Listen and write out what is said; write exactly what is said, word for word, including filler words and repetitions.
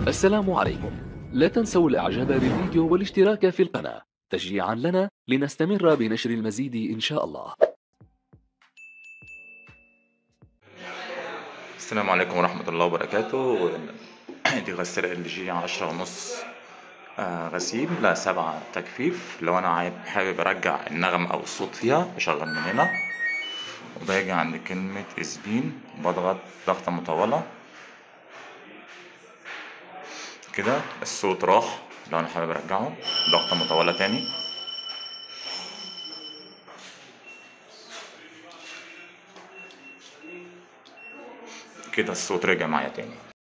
السلام عليكم. لا تنسوا الإعجاب بالفيديو والاشتراك في القناة تشجيعا لنا لنستمر بنشر المزيد إن شاء الله. السلام عليكم ورحمة الله وبركاته. دي غسالة ال جي عشرة ونص، آه، غسيل لا سبعة تجفيف. لو أنا عايب- حابب أرجع النغم أو الصوت فيها بشغل من هنا، وباجي عند كلمة سبين بضغط ضغطة مطولة كده الصوت راح. لو أنا حابب أرجعه ضغطة مطولة تاني كده الصوت رجع معايا تاني.